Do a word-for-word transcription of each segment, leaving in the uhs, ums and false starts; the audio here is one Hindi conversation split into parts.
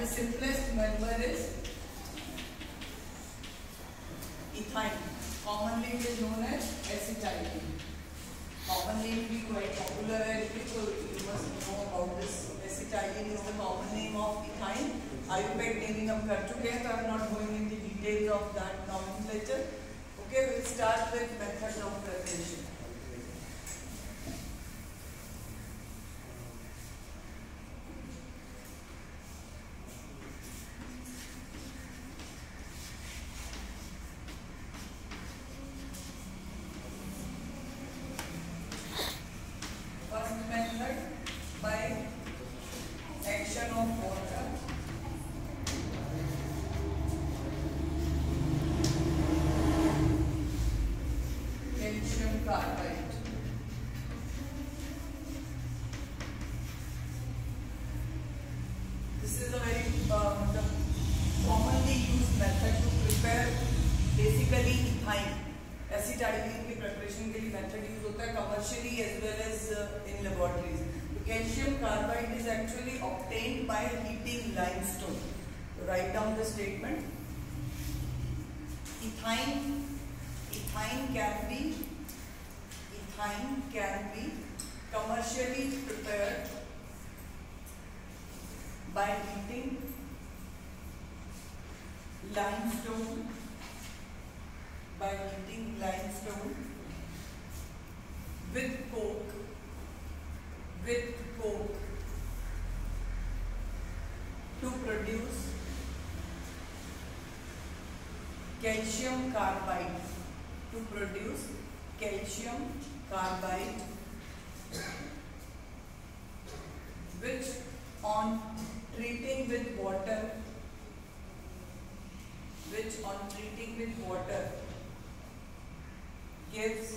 simplest member is ethyne. Commonly it is known as acetylene. Common name भी quite popular है, so you must know about this. Acetylene is the common name of ethyne. I U P A C naming हम कर चुके हैं, so I am not going into details of that nomenclature. Okay, we will start with methods of preparation. Write down the statement. Ethyne, ethyne can be, ethyne can be commercially prepared by heating limestone, by heating limestone with coke, with coke to produce calcium carbide, to produce calcium carbide, which on treating with water, which on treating with water gives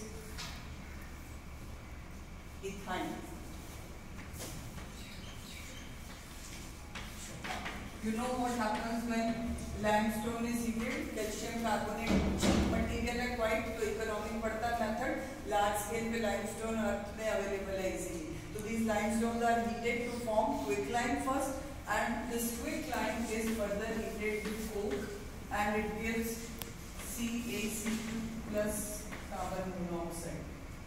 ethyne. You know what happens when limestone is heated? Calcium carbonate material है, quite तो economic पड़ता method. Large scale पे limestone earth में available है easily. So these limestones are heated to form quicklime first, and this quicklime is further heated with coke, and it gives C a C two plus carbon monoxide.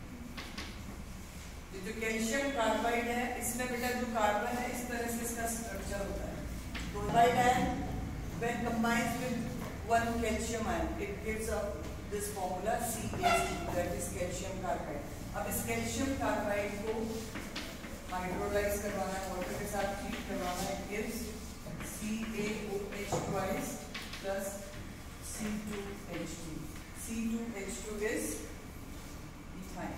ये जो calcium carbide है, इसमें बेटा जो carbon है, इस तरह से इसका structure होता है. Bromide ion, when combined with one calcium ion, it gives up this formula C a C two, that is calcium carbide. अब इस calcium carbide को hydrolyze करवाना है, water के साथ treat करवाना है, it gives C a O H twice plus C two H two. C two H two is ethyne.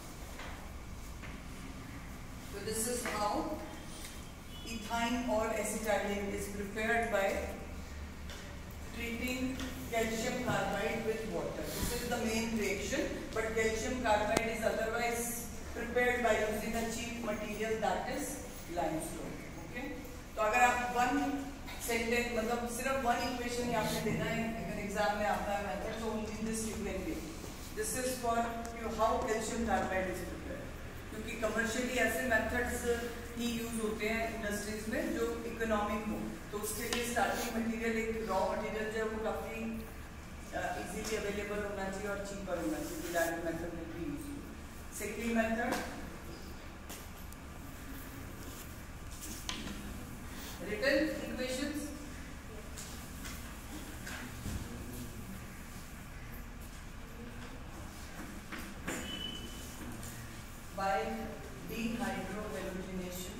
So this is how ethyne or acetylene is prepared by treating calcium carbide with water. This is the main reaction, but calcium carbide is otherwise prepared by using a cheap material, that is limestone. Okay? तो अगर आप one sentence मतलब सिर्फ one equation ही आपने देना है, अगर एग्जाम में आता है method, तो only this you can give. This is for you how calcium carbide is prepared. क्योंकि commercially ऐसे methods ही यूज होते हैं इंडस्ट्रीज में जो इकोनॉमिक हो, तो उसके लिए स्टार्टिंग मटेरियल एक रॉ मटेरियल जो है वो काफी इजीली अवेलेबल होना चाहिए और चीपर होना चाहिए. That method will be used. Second method written equations. by dehydrohalogenation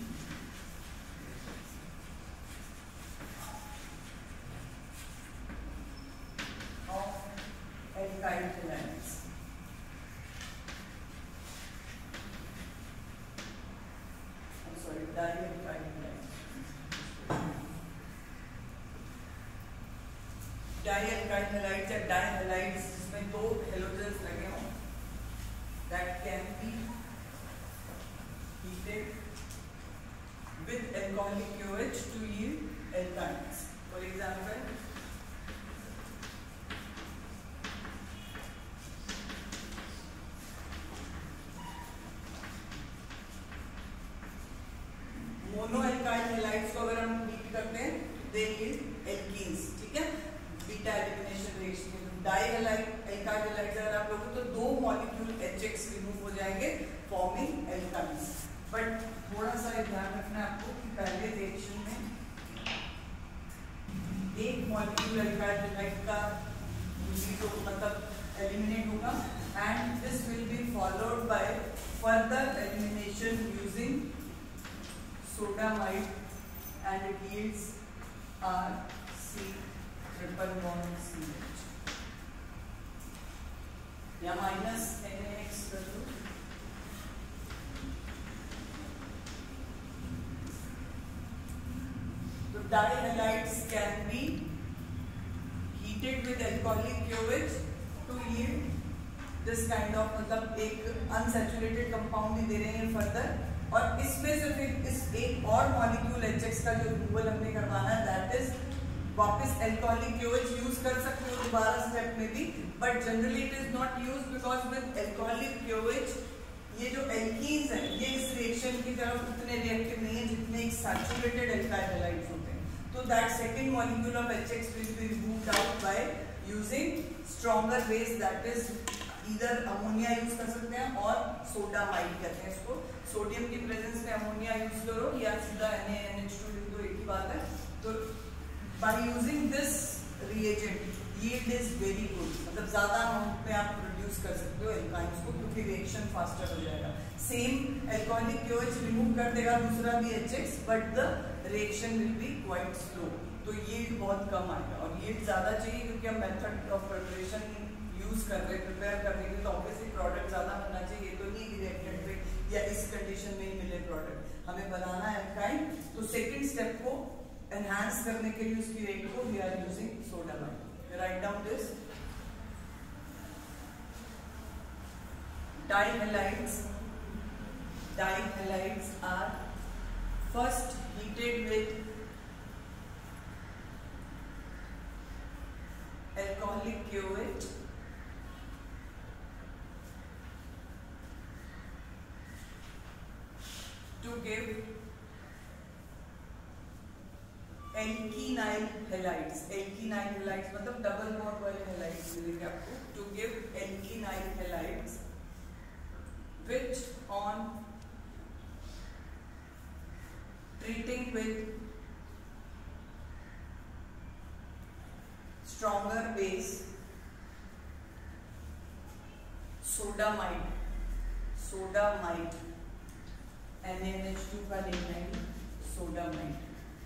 of alkyl halides. I'm sorry, dialkyl halides. Dialkyl halides या dihalides जिसमें दो halogens लगे हों, that can be heated with alcoholic Q H to yield alkynes. For example, mono alkyl halides को अगर हम हीट करते हैं दे yield alkenes, ठीक है, बीटा एलिमिनेशन रिएक्शन में डाई हैलाइड एल्काइल हैलाइड अगर आप लोगे तो दो मॉलिक्यूल H X रिमूव हो जाएंगे फॉर्मिंग एल्काइल्स। बट थोड़ा सा ध्यान रखना है आपको कि पहले रिएक्शन में एक मॉलिक्यूल एल्काइल हैलाइड का तो मतलब एलिमिनेट होगा and this will be followed by further elimination using sodamide and it yields R C triple bond C H या माइनस एन एक्स कर दो। तो dihalides can be heated with alcoholic QH to yield this kind of मतलब एक unsaturated compound ही दे रहे हैं फर्दर, और इसमें से फिर इस एक और मॉलिक्यूल H X का जो रिमूवल हमने करवाना है दैट इज वापस अल्कोहलिक QH यूज कर सकते हो दोबारा स्टेप में भी, but generally it is not use because with alcoholic QH ये जो एल्कीन्स हैं ये इस रिएक्शन की तरफ उतने रिएक्टिव नहीं है जितने एक सैचुरेटेड एल्काइल हैलाइड्स होते हैं। तो that second molecule of H X will be removed out by using stronger base that is either ammonia use कर सकते हैं और सोडामाइड कहते हैं इसको। सोडियम की प्रेजेंस में अमोनिया यूज करो या सीधा Na N H टू लिख दो, एक ही बात है। तो by using this reagent yield is very good, मतलब ज्यादा अमाउंट में आप प्रोड्यूस कर सकते हो एल्काइंस को क्योंकि रिएक्शन फास्टर हो जाएगा। सेम अल्कोहलिक QH रिमूव कर देगा दूसरा भी H X but the reaction will be quite slow, तो यील्ड बहुत कम आएगा। और यील्ड ज्यादा चाहिए क्योंकि हम मेथड ऑफ प्रिपरेशन यूज कर रहे हैं, प्रिपेयर करने के लिए, तो ऑब्वियसली प्रोडक्ट ज्यादा बनना चाहिए। ये तो नहीं रिएक्टेड पे या इस कंडीशन में ही मिले प्रोडक्ट, हमें बनाना है एल्काइन। तो सेकंड स्टेप को एनहांस करने के लिए उसकी रेट को we are using sodamide. Right down this dihalides dihalides are first heated with alcoholic QH to give alkenyl halides। alkenyl halides मतलब डबल बॉन्ड वाले halides मिलेंगे आपको। to give alkenyl halides which on treating with stronger base sodamide sodamide N A N H two का लेना है sodamide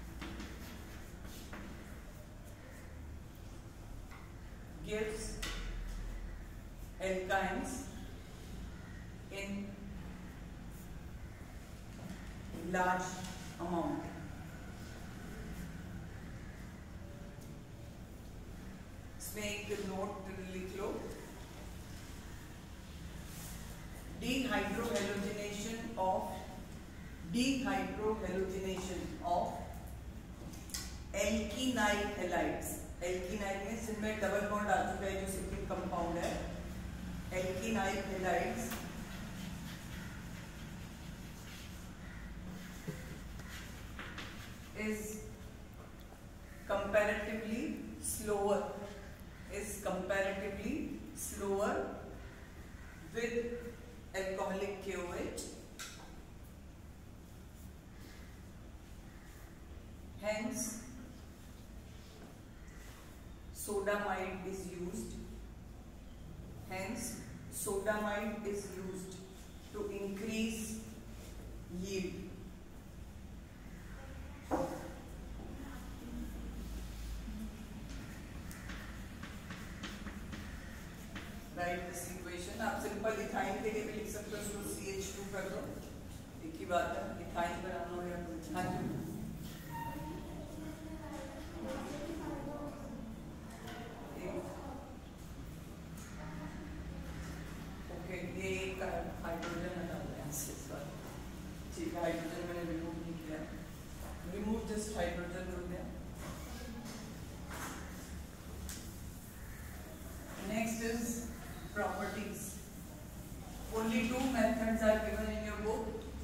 gives alkynes in large amount। इसमें एक नोट लिख लो, dehydrohalogenation of dehydrohalogenation of alkenyl halides। alkenyl में जिनमें डबल बॉन्ड आ चुका है जो सेकंड कंपाउंड है alkenyl halides is comparatively slower is comparatively slower with alcoholic QH, hence sodamide is used hence sodamide is used to increase yield। Right this equation आप सिंपल इथाइन के लिए भी लिख सकते हो, उसको सी एच टू कर दो, एक ही बात है। इथाइन बनाना हो या कुछ हाँ जी ओके ये एक हाइड्रोजन हटा दो यहाँ से इस बार, ठीक है। हाइड्रोजन मैंने रिमूव नहीं किया, रिमूव जस्ट हाइड्रोजन कर दिया। Next is properties। Only two methods are given in your book।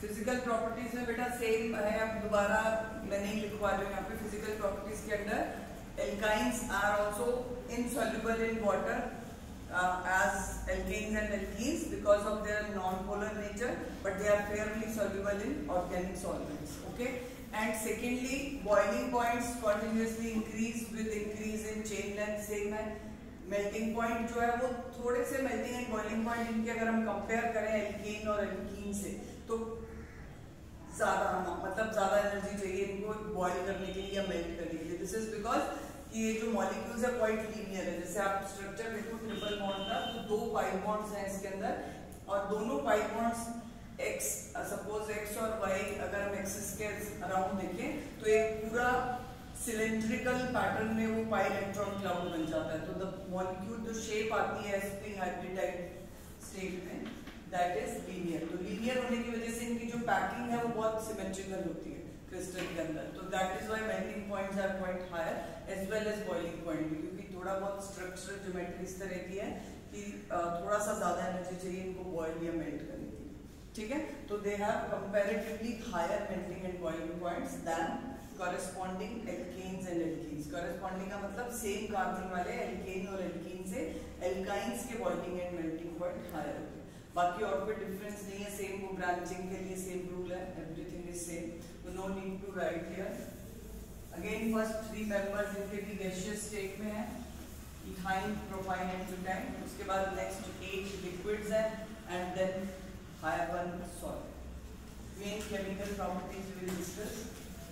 Physical properties में बेटा सेम है, अब दोबारा मैं नहीं लिखवा रही हूँ यहाँ पे। फिजिकल प्रॉपर्टीज के अंदर alkynes are also insoluble in water as alkanes and alkenes because of their non-polar nature, but they are fairly soluble in organic solvents. Okay. And secondly, boiling points continuously increase with increase in chain length. Same है. Melting point जो है वो थोड़े से melting and boiling point इनके अगर हम compare करें alkane और alkene से, तो ज्यादा मतलब ज्यादा एनर्जी चाहिए इनको boil करने के लिए या melt करने के लिए. This is because ये जो मॉलिक्यूल्स है क्वाइट लीनियर है. जैसे आप स्ट्रक्चर देखो ट्रिपल बॉन्ड का, तो दो पाई बॉन्ड्स हैं इसके अंदर, और दोनों pi bonds X, suppose X और वाई अगर हम एक्सिस के अराउंड देखें तो एक पूरा सिलेंड्रिकल पैटर्न में वो पाई इलेक्ट्रॉन क्लाउड बन जाता है. तो द मॉलिक्यूल जो शेप आती है sp हाइब्रिडाइड स्टेट में, दैट इज लीनियर. तो लीनियर होने की वजह से इनकी जो पैकिंग है वो बहुत सिमेट्रिकल होती है क्रिस्टल के अंदर. तो that is why melting points are quite higher as well as boiling point भी, क्योंकि थोड़ा बहुत स्ट्रक्चरल ज्योमेट्री इस तरह की है कि थोड़ा सा ज्यादा एनर्जी चाहिए इनको बॉइल या मेल्ट करने की. ठीक है. तो they have comparatively higher melting and boiling points than corresponding alkanes and alkenes. Corresponding का मतलब सेम कार्बन वाले एल्केन और एल्कीन से एल्काइंस के boiling and melting point higher होते हैं. बाकी और कोई डिफरेंस नहीं है. सेम वो ब्रांचिंग के लिए सेम रूल है. Everything is same. So no need to write here. Again, first three members इनके भी gaseous state में है, ethyne, propyne and butane. उसके बाद next eight liquids हैं, and then higher one solid. Main chemical properties we will discuss.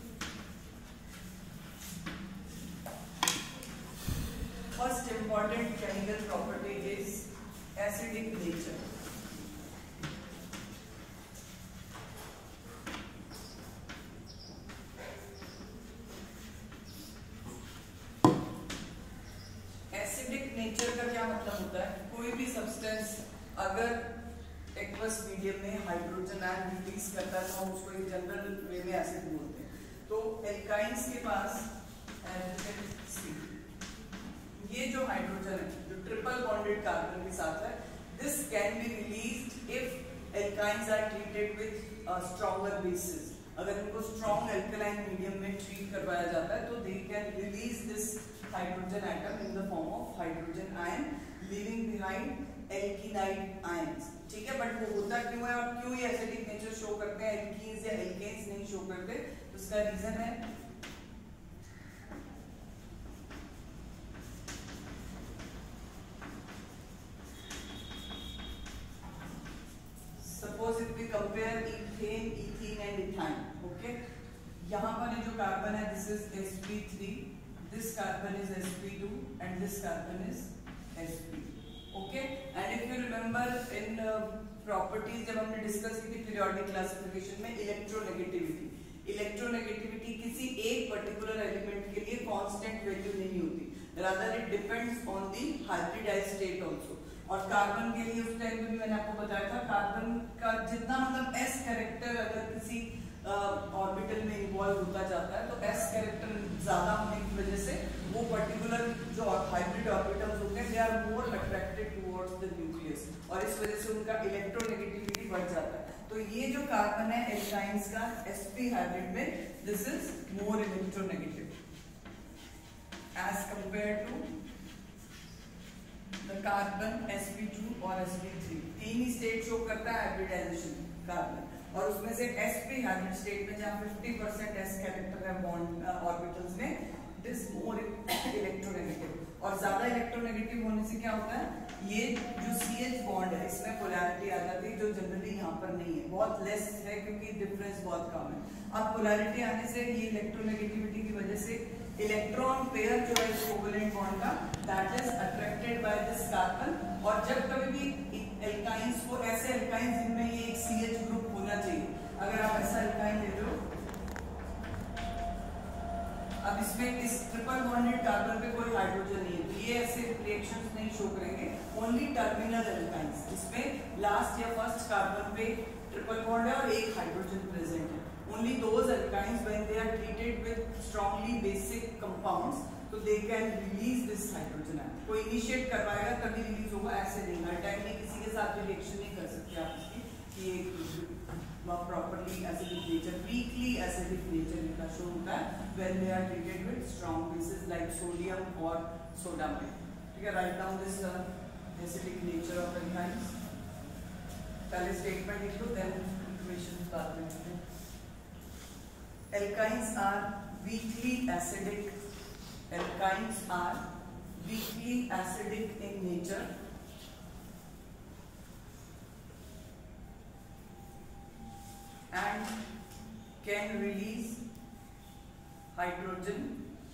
First important chemical property is acidic nature. Nature का क्या मतलब होता है? कोई भी सब्सटेंस अगर एक्वस मीडियम में हाइड्रोजन आयन रिलीज करता है तो हम उसको एक जनरल वे में एसिड बोलते हैं. तो एल्काइंस के पास ये जो हाइड्रोजन है जो ट्रिपल बॉन्डेड कार्बन के साथ है, this can be released if alkynes are treated with stronger bases. अगर इनको स्ट्रॉन्ग एल्कलाइन मीडियम में ट्रीट करवाया जाता है तो they can release this hydrogen atom in the form of hydrogen ion, leaving behind alkylate ions. ठीक है. बट वो होता क्यों है और क्यों ये एसिडिक नेचर शो करते हैं, एल्कीन्स या एल्केन्स नहीं शो करते? तो उसका रीजन है suppose if we compare ethane, ethene and ethyne. Okay. यहाँ पर जो कार्बन है this is S P three, this carbon is s p two and this carbon is s p. Okay. And if you remember in uh, properties जब हमने डिस्कस की थी periodic classification में, इलेक्ट्रोनेगेटिविटी इलेक्ट्रोनेगेटिविटी किसी एक पर्टिकुलर एलिमेंट के लिए कांस्टेंट वैल्यू नहीं होती, rather it depends on the hybridized state also. और कार्बन के लिए उस टाइम पे भी मैंने आपको बताया था, कार्बन का जितना मतलब s कैरेक्टर अगर किसी ऑर्बिटल uh, में इन्वॉल्व होता जाता है तो s कैरेक्टर ज्यादा होने की वजह से वो पर्टिकुलर जो हाइब्रिड ऑर्बिटल्स होते हैं they are more attracted towards the nucleus, और इस वजह से उनका इलेक्ट्रोनेगेटिविटी बढ़ जाता है. तो ये जो कार्बन है एल्काइंस का sp हाइब्रिड में, this is more electronegative as compared to the carbon s p two और s p three. तीन ही स्टेट शो करता है हाइब्रिडाइजेशन कार्बन, और उसमें से sp हाइब्रिड स्टेट में जहां फिफ्टी परसेंट s कैरेक्टर है बॉन्ड ऑर्बिटल्स में, इट इज मोर इलेक्ट्रोनेगेटिव. और ज्यादा इलेक्ट्रोनेगेटिव होने से क्या होता है, ये जो सी एच बॉन्ड है इसमें पोलैरिटी आ जाती है जो जनरली यहाँ पर नहीं है, बहुत लेस है क्योंकि डिफरेंस बहुत कम है. अब पोलैरिटी आने से ये इलेक्ट्रोनेगेटिविटी की वजह से इलेक्ट्रॉन पेयर जो है कोवेलेंट बॉन्ड का, that is attracted by this carbon. और जब कभी भी एल्काइंस को, ऐसे एल्काइंस जिनमें ये एक सी एच ग्रुप होना चाहिए, अगर आप ऐसा एल्काइन ले लो, अब इसमें इस ट्रिपल बॉन्डेड कार्बन पे कोई हाइड्रोजन नहीं है तो ये ऐसे रिएक्शंस नहीं शो करेंगे. ओनली टर्मिनल एल्काइंस जिसमें लास्ट या फर्स्ट कार्बन पे ट्रिपल बॉन्ड है और एक हाइड्रोजन प्रेजेंट है, only those alkynes when they are treated with strongly basic compounds तो they can release this hydrogen ion. कोई इनिशिएट करवाएगा तभी रिलीज होगा, ऐसे नहीं हर टाइम नहीं, किसी के साथ भी रिएक्शन नहीं कर सकते आप इसकी कि वह properly acidic nature, weakly acidic nature इनका show होता है when they are treated with strong bases like sodium or sodamine. ठीक है, write down this uh, acidic nature of alkynes. पहले statement लिख लो, then equations बाद में लिखते हैं. Alkynes are weakly acidic. Alkynes are weakly acidic in nature and can release hydrogen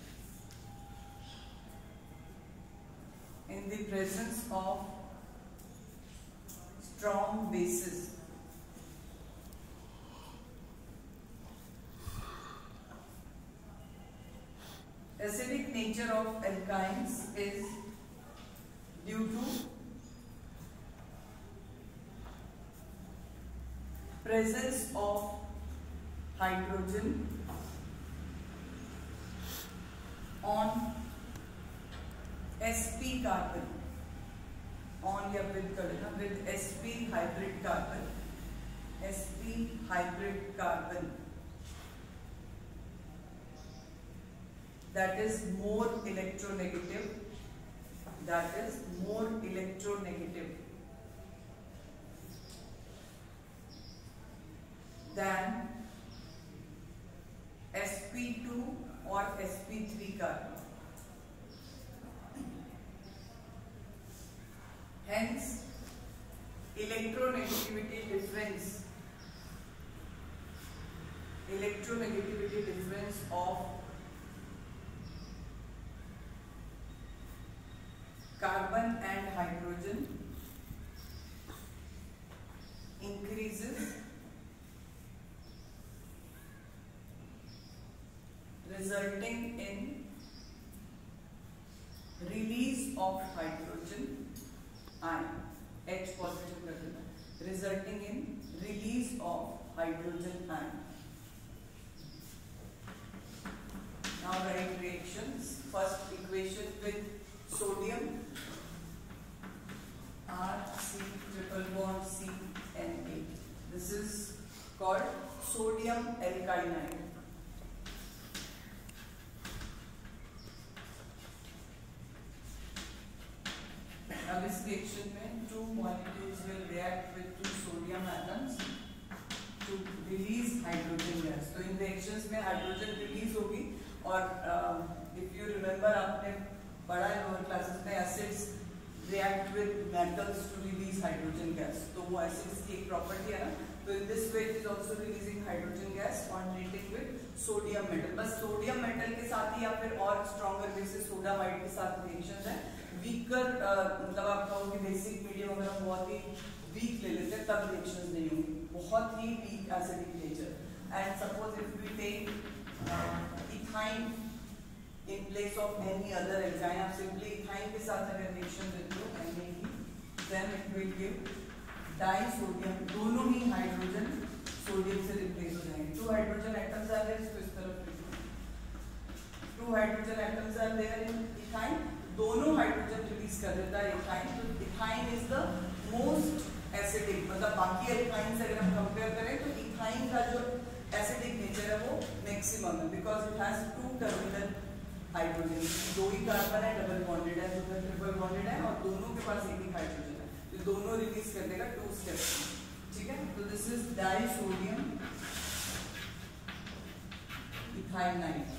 in the presence of strong bases. Acidic nature of alkynes is due to presence of hydrogen on sp carbon, on या with कर देना, with sp hybrid carbon, sp hybrid carbon that is more electronegative, that is more electronegative than sp two or sp three carbon. Hence, electronegativity difference, electronegativity difference of carbon and hydrogen increases, resulting in release of hydrogen ion, H positive कर देना, resulting in release of hydrogen ion. Now write reactions. First equation with sodium, R C triple bond C N eight. This is called sodium alkylate. अब इस रिएक्शन में two molecules will react with two sodium atoms to release hydrogen gas. तो इन reactions में hydrogen release होगी और uh, if you remember आपने पढ़ा है लोअर क्लासेस में acids react with metals to release hydrogen gas. तो वो acids की एक property है ना. तो in this way it is also releasing hydrogen gas on treating with sodium metal. बस sodium metal के साथ ही या फिर और stronger basis sodamide के साथ reactions है. वीकर मतलब आप कहो कि बेसिक मीडियम अगर हम बहुत ही वीक ले लेते हैं तब रिएक्शंस नहीं होंगी, बहुत ही weak acidic nature and suppose if we take ethyne in place of any other alkyne, आप सिंपली इथाइन के साथ अगर रिएक्शन देते हो and then it will give disodium, दोनों ही हाइड्रोजन सोडियम से रिप्लेस हो जाएंगे. Two hydrogen atoms are there, इसको इस तरफ लिखो, two hydrogen atoms are there in ethyne, दोनों हाइड्रोजन रिलीज कर देता है इथाइन. तो ethyne is the most acidic, मतलब बाकी एल्काइन से अगर हम कंपेयर करें तो इथाइन का जो एसिडिक नेचर है वो मैक्सिमम है because it has two terminal hydrogen, दो ही कार्बन है, डबल बॉन्डेड है, दूसरा ट्रिपल बॉन्डेड है और दोनों के पास एक ही हाइड्रोजन है, तो दोनों रिलीज कर देगा टू स्टेप्स. ठीक है, तो this is disodium ethynide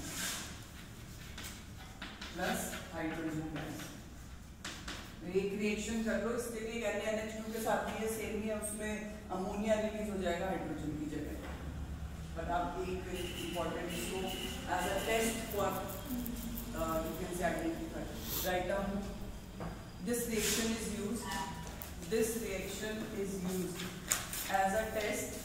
plus hydrogen gas. एक रिएक्शन कर लो, इसके लिए N A N H two के साथ भी ये सेम ही है, उसमें अमोनिया रिलीज हो जाएगा हाइड्रोजन की जगह. बट आप एक इम्पॉर्टेंट इसको as a test for you can say identify, right down this reaction is used, this reaction is used as a test,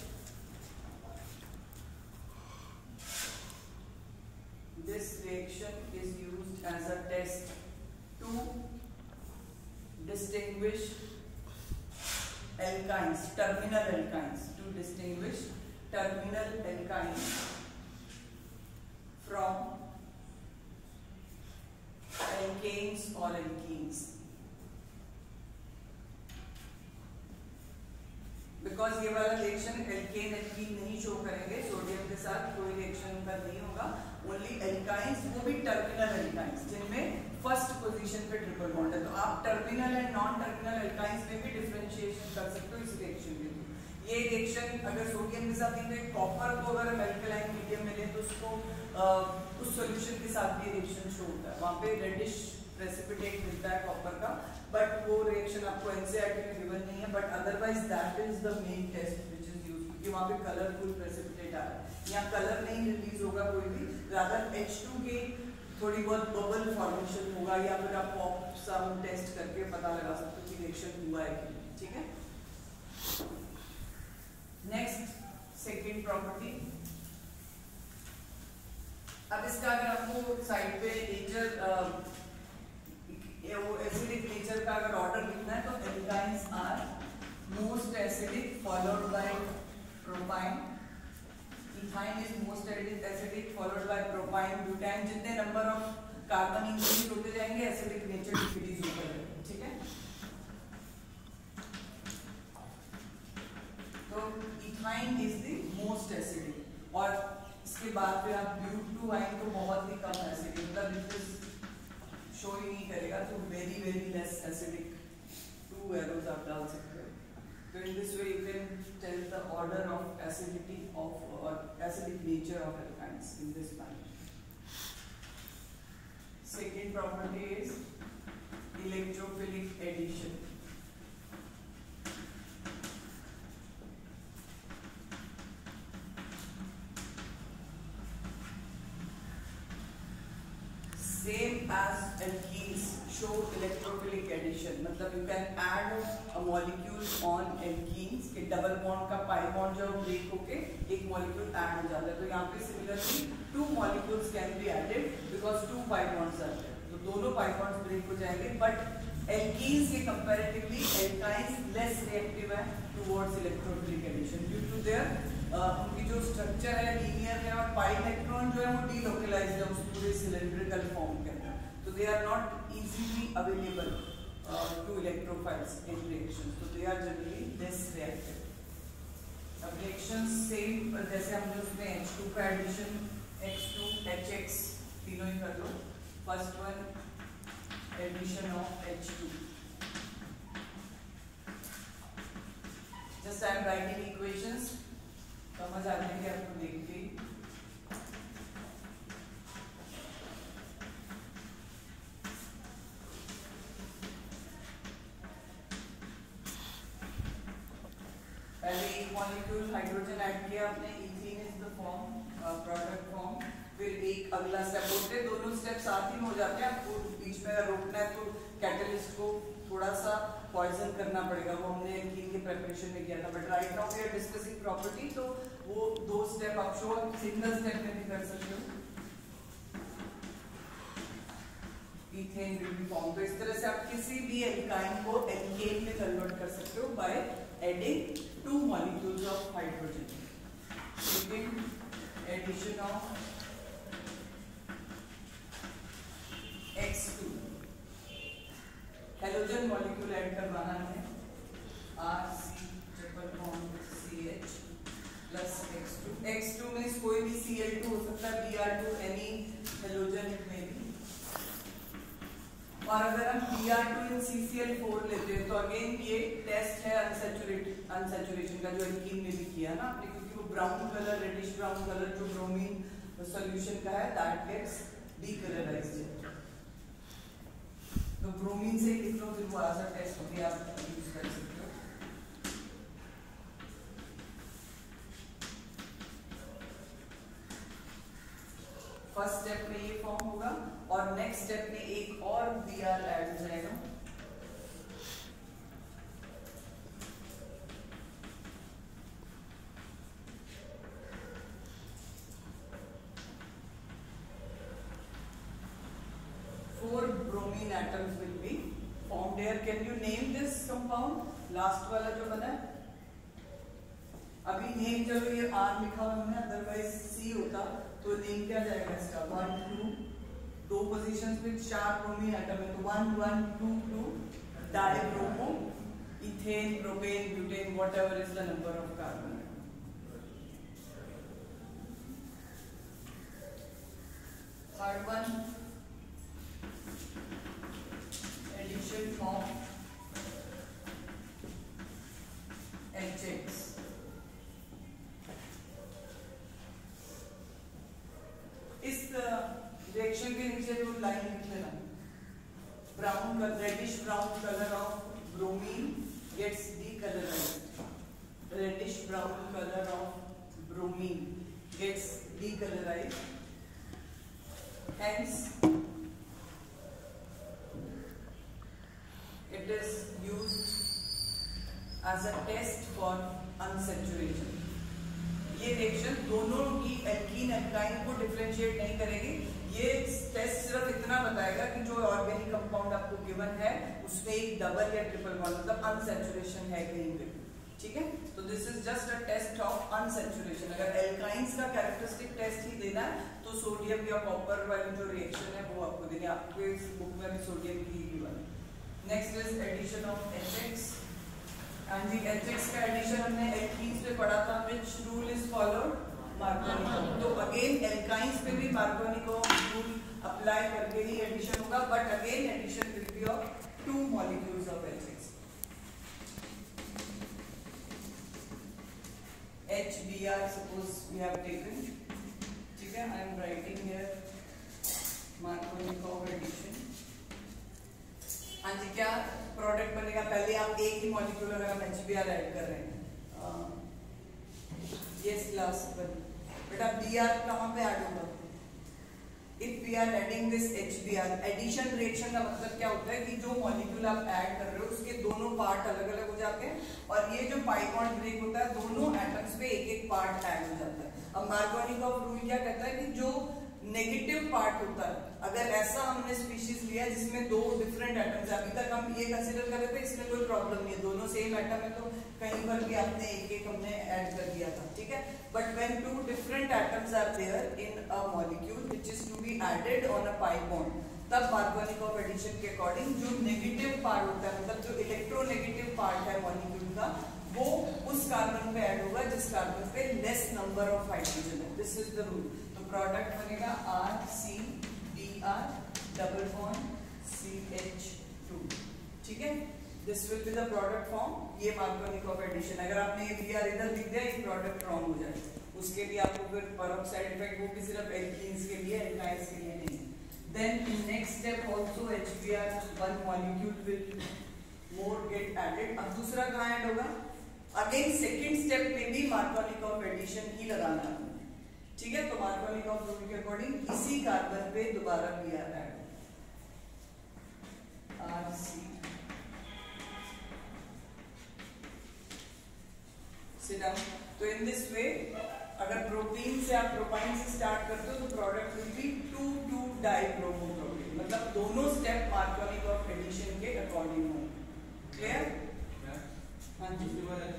this reaction is used as a test to distinguish alkynes, terminal alkynes, to distinguish terminal alkynes from alkanes or alkenes. Because ये वाला रिएक्शन एल्केन एल्कीन नहीं शो करेंगे, सोडियम के साथ कोई रिएक्शन उनका नहीं होगा, ओनली एल्काइंस, वो भी टर्मिनल एल्काइंस जिनमें फर्स्ट पोजीशन पे ट्रिपल बॉन्ड है। तो आप terminal and non terminal alkynes में भी डिफरेंशिएशन कर सकते हो इस रिएक्शन के थ्रू। ये रिएक्शन अगर सोडियम के साथ नहीं, कॉपर को अगर हम एल्कलाइन मीडियम में ले तो उसको आ, उस सॉल्यूशन के साथ भी रिएक्शन शो होता है, वहाँ पे रेडिश प्रेसिपिटेट मिलता है कॉपर का, बट वो रिएक्शन आपको एनसीईआरटी में गिवन नहीं है, but otherwise that is the main test which is used, क्योंकि वहाँ पे कलरफुल प्रेसिपिटेट आ रहा है। यहाँ कलर नहीं रिलीज होगा कोई भी, रादर एच टू के थोड़ी बहुत बबल फॉर्मेशन होगा, या फिर आप पॉप सम टेस्ट करके पता लगा सकते हो कि रिएक्शन हुआ है कि नहीं, ठीक है। नेक्स्ट सेकेंड प्रॉपर्टी, अब इसका अगर आपको साइड पे नेचर वो एसिडिक नेचर का अगर ऑर्डर लिखना है तो alkynes are most acidic followed by propyne, ethyne is most acidic followed by propyne, butyne, जितने नंबर ऑफ कार्बन इंक्रीज होते जाएंगे एसिडिक नेचर डिक्रीज होता जाएगा, ठीक है। तो ethyne is the most acidic, और इसके बाद फिर आप ब्यूटाइन तो बहुत ही कम एसिडिक, मतलब इट इज शो ही नहीं करेगा, तो very very less acidic, two arrows आप डाल सकते हो। तो in this way you can tell the order of acidity of और acidic nature of alkynes in this manner. Second property is electrophilic addition. Same as alkenes show electrophilic addition, मतलब you can add a molecule on alkenes के डबल बॉन्ड का पाई बॉन्ड जो ब्रेक होके एक मॉलिक्यूल ऐड हो जाता है, तो यहाँ पे similarly two molecules can be added because two pi bonds are there, तो दोनों पाई बॉन्ड्स ब्रेक हो जाएंगे, बट एल्कीन्स के कंपैरेटिवली एल्काइंस लेस रिएक्टिव है towards electrophilic addition due to their उनकी जो स्ट्रक्चर है लीनियर है, और पाई इलेक्ट्रॉन जो है वो डीलोकलाइज्ड है उस पूरे सिलिंड्रिकल फॉर्म के अंदर, तो they are not easily available to electrophiles in reactions, तो they are generally less reactive. अब रिएक्शंस सेम जैसे हमने उसमें एच टू का addition X two H X तीनों ही कर लो। First one addition of H two, just I am writing equations, समझ आ जाएंगे आपको देख के। पहले एक मॉलिक्यूल हाइड्रोजन ऐड किया आपने, ethene is the form product form, फिर एक अगला स्टेप होते हैं, दोनों स्टेप साथ ही में हो जाते हैं, आपको बीच में रोकना है तो कैटलिस्ट को थोड़ा सा पॉइजन करना पड़ेगा, वो हमने एल्कीन के प्रिपरेशन में किया था, but right now we are discussing property, तो वो दो स्टेप आप शो सिंगल स्टेप में भी कर सकते हो। इथेन विल बी फॉर्म, तो इस तरह से आप किसी भी एल्काइन को एल्केन में कन्वर्ट कर सकते हो by adding two molecules of hydrogen. Second addition of X two, halogen molecule add करवाना है, R C triple bond C H plus X two, X two में कोई भी सी एल टू हो सकता है, B R two any halogen में भी, और अगर हम B R two in C C L four लेते हैं तो अगेन ये टेस्ट है अनसैचुरेटेड अनसैचुरेशन का जो एल्कीन में भी किया ना आपने, क्योंकि वो brown colour reddish brown colour जो ब्रोमीन सॉल्यूशन का है दैट गेट्स डीकलराइज्ड, तो ब्रोमीन से लिख लो, फिर वो ऐसा टेस्ट होगी आप यूज कर सकते हो। फर्स्ट स्टेप में ये फॉर्म होगा, और नेक्स्ट स्टेप में एक और बी आर ऐड हो जाएगा, four bromine atoms will be formed here. Can you name this compound? Last वाला जो बना है, अभी नेम चलो ये R लिखा हुआ है, अदरवाइज C होता तो नेम क्या जाएगा इसका, वन टू, दो पोजीशंस में चार ब्रोमीन एटम है, तो one one two two dibromo ethane, propane, butane, whatever is the number of carbon. Third one, addition of H X. इस रिएक्शन के नीचे जो लाइन लिख लेना, brown reddish brown colour of bromine gets decolorized. Reddish brown color of bromine gets decolorized. Hence, it is used as a test for unsaturation. ये रिएक्शन दोनों ही एल्कीन एल्काइन को डिफरेंशिएट नहीं करेगी. ये टेस्ट सिर्फ इतना बताएगा कि जो ऑर्गेनिक कंपाउंड आपको गिवन है उसमें एक डबल या ट्रिपल बॉन्ड मतलब अनसैचुरेशन है कहीं पे. ठीक है, तो this is just a test of unsaturation. अगर एल्काइंस का कैरेक्टरिस्टिक टेस्ट ही देना है तो सोडियम या कॉपर वाली जो रिएक्शन है वो आपको देनी है. आपके इस बुक में भी सोडियम की ही given. Next is addition of H X. And the H X का एडिशन हमने एल्कीन्स पे पढ़ा था. Which rule is followed? Markovnikov. तो अगेन एल्काइंस पे भी मार्कोनिकोव रूल अप्लाई करके ही एडिशन होगा, but again addition will be of two molecules of H X. H B r suppose we have taken. ठीक है, I am writing here Markovnikov addition. हाँ जी, क्या प्रोडक्ट बनेगा? पहले आप एक ही मॉलिक्यूल अगर हम H B r ऐड कर रहे हैं, यस लास्ट वन, बेटा Br कहाँ पे ऐड होगा? If we are adding this H B r, addition reaction का मतलब क्या होता है कि जो मॉलिक्यूल आप ऐड कर रहे हो उसके दोनों पार्ट अलग अलग हो जाते हैं और ये जो पाई बॉन्ड ब्रेक होता है दोनों एटम्स पे एक एक पार्ट ऐड हो जाता है. अब मार्कोनिकोव रूल क्या कहता है कि जो नेगेटिव पार्ट होता है, अगर ऐसा हमने स्पीशीज लिया जिसमें दो डिफरेंट एटम्स, अभी तक हम ये कंसीडर कर रहे थे इसमें कोई प्रॉब्लम नहीं है, दोनों सेम एटम है तो कहीं पर भी आपने एक एक हमने ऐड कर दिया था. ठीक है, but when two different atoms are there in a molecule which is to be added on a pi bond, तब मार्कोनिकोव एडिशन के अकॉर्डिंग जो नेगेटिव पार्ट होता है मतलब जो इलेक्ट्रोनेगेटिव पार्ट है मॉलिक्यूल का वो उस कार्बन पे ऐड होगा जिस कार्बन पे लेस नंबर ऑफ हाइड्रोजन है. This is the rule. तो प्रोडक्ट बनेगा R C D R double bond C H two. ठीक है, this will be the product form. ये मार्कोनिकोव एडिशन. अगर आपने ये बी आर इधर लिख दिया ये प्रोडक्ट रॉन्ग हो जाएगा. उसके लिए आपको फिर पेरोक्साइड इफेक्ट, वो भी सिर्फ एल्कीन्स के लिए, एल्काइंस के लिए नहीं. Then in next step also H B r one molecule will more get added. अब दूसरा कहाँ ऐड होगा? अगेन सेकेंड स्टेप में भी मार्कोनिकोव एडिशन ही लगाना है. ठीक है, तो मार्कोनिकोव रूल के अकॉर्डिंग इसी कार्बन पे दोबारा B R add R C sit down. तो इन दिस वे अगर प्रोटीन से आप प्रोपाइन से स्टार्ट करते हो तो product will be two two dibromopropane. मतलब दोनों स्टेप मार्कोनिकोव एडिशन के अकॉर्डिंग होंगे. क्लियर? हाँ जी.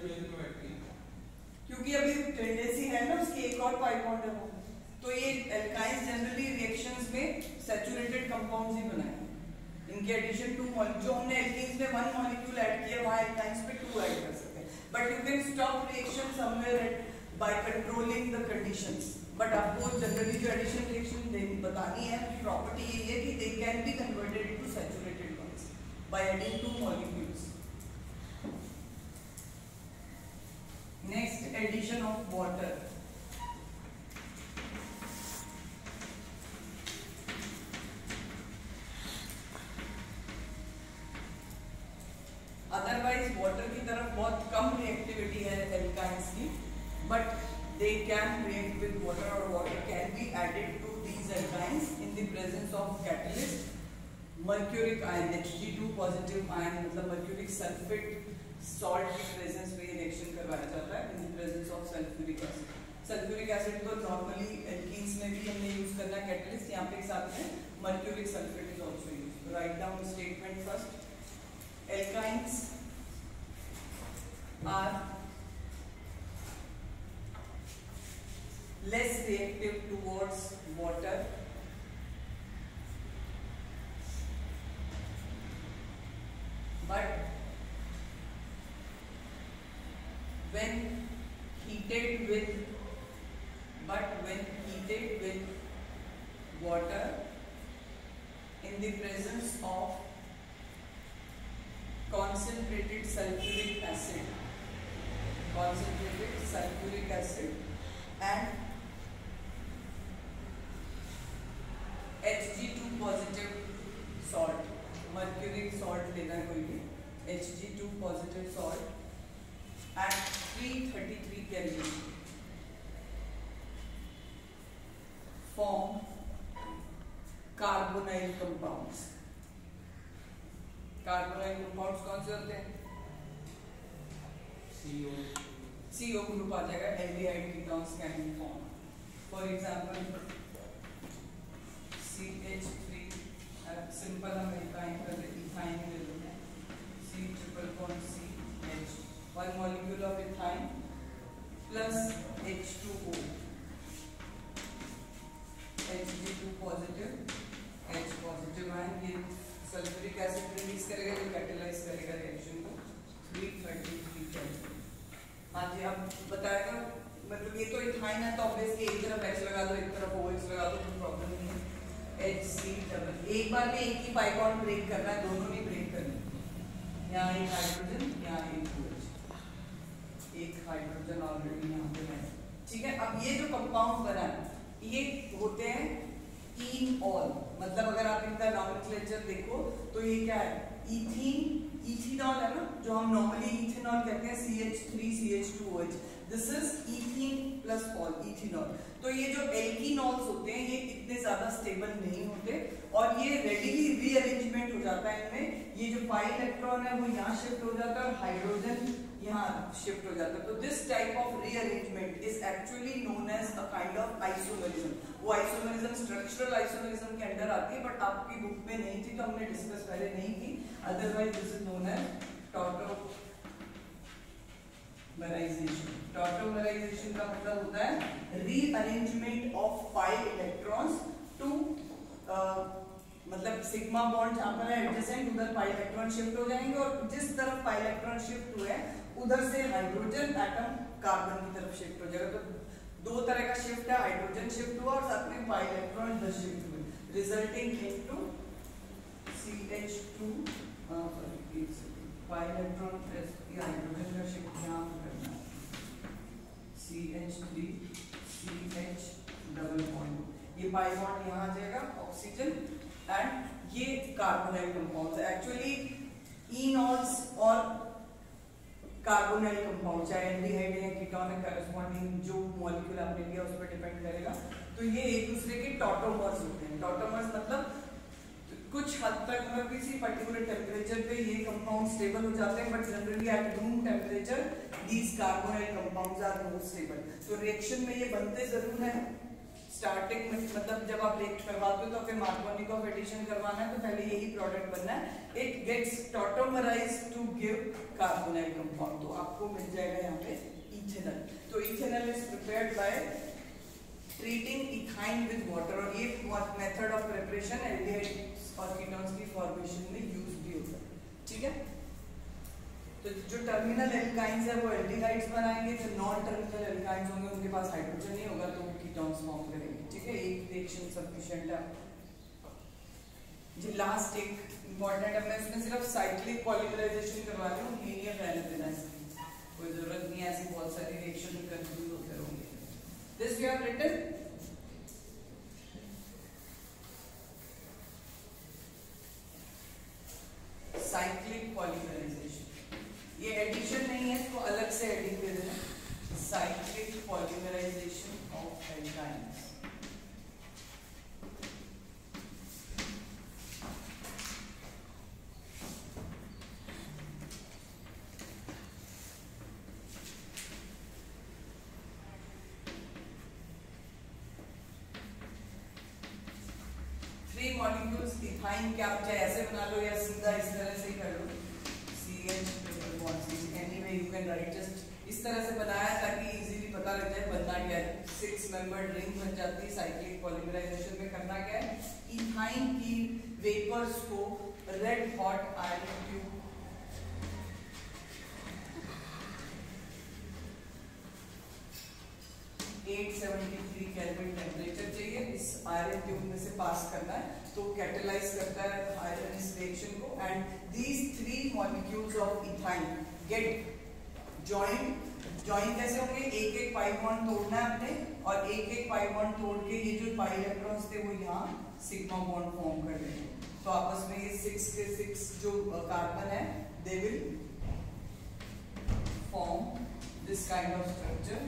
क्योंकि अभी टेंडेंसी है ना उसकी एक और पाई बॉन्ड है वो, तो ये एल्काइंस जनरली रिएक्शंस में सैचुरेटेड कंपाउंड्स ही बनाएंगे. इनके एडिशन टू मॉलिक्यूल, जो हमने एल्कीन्स में वन मॉलिक्यूल ऐड किया वहां एल्काइंस पे टू ऐड कर सकते हैं. But you can stop reaction somewhere at by controlling the conditions. But आपको जनरली जो एडिशन रिएक्शन बतानी है प्रॉपर्टी ये है कि they can be converted into saturated ones by adding two molecules. Next, addition of water. Otherwise water की तरफ बहुत कम रिएक्टिविटी है एल्काइंस की, but they can react with water or water can be added to these alkynes in the presence of catalyst. Mercuric ion H G two positive ion मतलब mercuric sulfate salt की presence में reaction करवाया जाता है in the presence of sulfuric acid. Sulfuric acid तो normally alkenes में भी हमने use करना है catalyst. यहाँ पे एक साथ में mercuric sulfate is also used. So write down statement first. Alkynes are less reactive towards water but when heated with but when heated with water in the presence of concentrated sulfuric acid, concentrated sulfuric acid and H G two positive salt, mercuric salt लेना है कोई भी, H G two positive salt at three thirty-three Kelvin form carbonyl compounds. Carbonyl compounds कौन से होते हैं? C O C O group आ जाएगा, aldehyde ketones can be form. For example C H three, simple हम इथाइन कर लेते हैं, इथाइन ले लेते हैं, C triple bond C H, one molecule of ethyne plus H two O, H G two positive H positive ion, ये सल्फ्यूरिक एसिड रिलीज करेगा जो कैटेलाइज करेगा रिएक्शन को three thirty-three केल्विन. हाँ जी, अब बताएगा, मतलब ये तो इथाइन है तो ऑब्वियसली एक तरफ H लगा दो, एक तरफ OH लगा दो, कोई प्रॉब्लम नहीं है. H C डबल, एक बार में एक ही पाई बॉन्ड ब्रेक करना है, दोनों नहीं ब्रेक करने. यहाँ एक हाइड्रोजन, यहाँ एक OH, एक हाइड्रोजन ऑलरेडी यहाँ पे है. ठीक है, अब ये जो कंपाउंड बना है ये होते हैं ईनॉल, मतलब अगर आप इनका नॉमेनक्लेचर देखो तो ये क्या है, इथीन, इथेनॉल है ना, जो हम नॉर्मली इथेनॉल कहते हैं, C H three C H two O H, this is ethene plus all, ethanol. तो ये जो एल्कीनॉल्स होते हैं ये इतने ज्यादा स्टेबल नहीं होते और ये रेडिली रीअरेंजमेंट हो जाता है इनमें. ये जो पाई इलेक्ट्रॉन है वो यहाँ शिफ्ट हो जाता है और हाइड्रोजन यहाँ शिफ्ट हो जाता है. तो this type of rearrangement is actually known as a kind of isomerism. वो आइसोमेरिज्म स्ट्रक्चरल आइसोमेरिज्म के अंडर आती है, बट आपकी बुक में नहीं थी तो हमने डिस्कस पहले नहीं की. Otherwise this is known as tautomerisation. Tautomerisation का मतलब होता है rearrangement of pi electrons to, मतलब सिग्मा बॉन्ड जहां पर है एडजेसेंट, उधर पाई इलेक्ट्रॉन शिफ्ट हो जाएंगे और जिस तरफ पाई इलेक्ट्रॉन शिफ्ट हुए हैं उधर से हाइड्रोजन एटम कार्बन की तरफ शिफ्ट हो जाएगा. तो दो तरह का शिफ्ट है, हाइड्रोजन शिफ्ट हुआ और साथ में पाई इलेक्ट्रॉन इधर शिफ्ट हुए, resulting into C H two, sorry pi electron plus ये हाइड्रोजन का शिफ्ट यहाँ करना है, C H three C H double bond, ये पाई बॉन्ड यहाँ आ जाएगा, ऑक्सीजन, एंड ये कार्बोनाइल कंपाउंड्स है. एक्चुअली इनॉल्स और कार्बोनाइल कंपाउंड चाहे एल्डिहाइड या कीटोन है, करस्पॉन्डिंग जो मॉलिक्यूल आपने लिया उस पर डिपेंड करेगा. तो ये एक दूसरे के टॉटोमर्स होते हैं. टॉटोमर्स मतलब कुछ हद तक मतलब किसी पर्टिकुलर टेम्परेचर पे ये कंपाउंड स्टेबल हो जाते हैं, but generally at room temperature these carbonyl compounds are more stable. तो रिएक्शन में ये बनते जरूर हैं. स्टार्टिंग में मतलब जब आप रिएक्ट करवाते हो तो फिर मार्कोनिकोव एडिशन करवाना है तो पहले यही प्रोडक्ट बनना है. It gets tautomerised to give carbonyl compound. तो आपको मिल जाएगा यहाँ पे इथेनॉल. तो ethanol is prepared by treating ethyne with water, और ये मेथड ऑफ प्रिपरेशन एल्डिहाइड और कीटोन्स की फॉर्मेशन में यूज भी होता है. ठीक है, तो जो टर्मिनल एल्काइंस है वो एल्डिहाइड्स बनाएंगे, जो नॉन टर्मिनल एल्काइंस होंगे उनके पास हाइड्रोजन नहीं होगा तो वो कीटोन्स फॉर्म करेंगे. ठीक है, एक रिएक्शन सफिशिएंट है. जी लास्ट एक इंपॉर्टेंट है, मैं इसमें सिर्फ साइक्लिक पॉलीमराइजेशन करवा रही हूँ, लीनियर रहने देना इसकी कोई जरूरत नहीं है, ऐसी बहुत सारी रिएक्शन कंफ्यूज होते रहेंगे. This we have written cyclic polymerisation. ये एडिशन नहीं है, इसको अलग से एडिट दे देना. Cyclic polymerisation of alkynes. Three molecules ethyne के आप चाहे ऐसे बना लो या सीधा इस तरह से ही कर लो, C H triple bond C. Anyway you can write, just इस तरह से बनाया ताकि इजीली पता लग जाए बनना क्या है. सिक्स मेंबर्ड रिंग बन जाती है. साइक्लिक पॉलीमराइजेशन में करना क्या है, इथाइन की वेपर्स को red hot iron tube genuine temperature चाहिए, इस आयरन ट्यूब में से पास करना है, तो कैटेलाइज करता है आयरन इस रिएक्शन को, and these three molecules of ethyne get joint. Join कैसे होंगे, एक एक पाई बॉन्ड तोड़ना है अपने, और एक एक पाई बॉन्ड तोड़ के ये जो पाई इलेक्ट्रॉन्स थे वो यहाँ सिग्मा बॉन्ड फॉर्म कर देंगे, तो आपस में ये सिक्स के सिक्स जो कार्बन है they will form this kind of structure.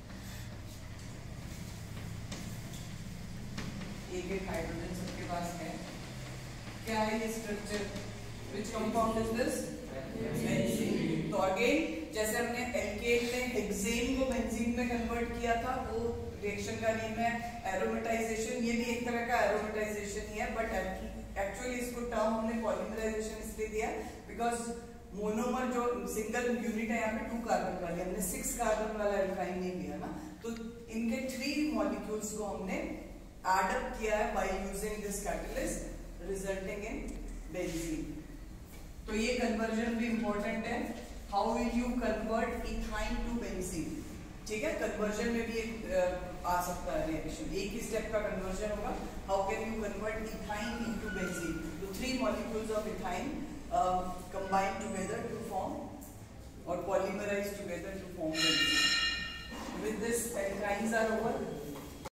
एक एक हाइड्रोजन सबके पास है। क्या है ये structure, which compound is this, benzene. तो अगेन जैसे हमने एल्केन में हेक्सेन को बेंजीन में कन्वर्ट किया था, वो रिएक्शन का नेम है एरोमेटाइजेशन। ये भी एक तरह का एरोमेटाइजेशन ही है, बट एक्चुअली इसको टर्म हमने पॉलीमराइजेशन इसलिए दिया बिकॉज मोनोमर जो सिंगल यूनिट है यहाँ पे टू कार्बन वाली, हमने सिक्स कार्बन वाला एल्काइन नहीं लिया ना, तो इनके थ्री मॉलिक्यूल्स को हमने एड अप किया है by using this catalyst resulting in benzene. तो ये कन्वर्जन भी इंपॉर्टेंट है, how will you convert ethyne to benzene, ठीक है। कन्वर्जन में भी एक आ सकता है रिएक्शन, एक ही स्टेप का कन्वर्जन होगा, how can you convert ethyne into benzene. तो three molecules of ethyne combine together to form और polymerise together to form benzene. With this alkynes are over.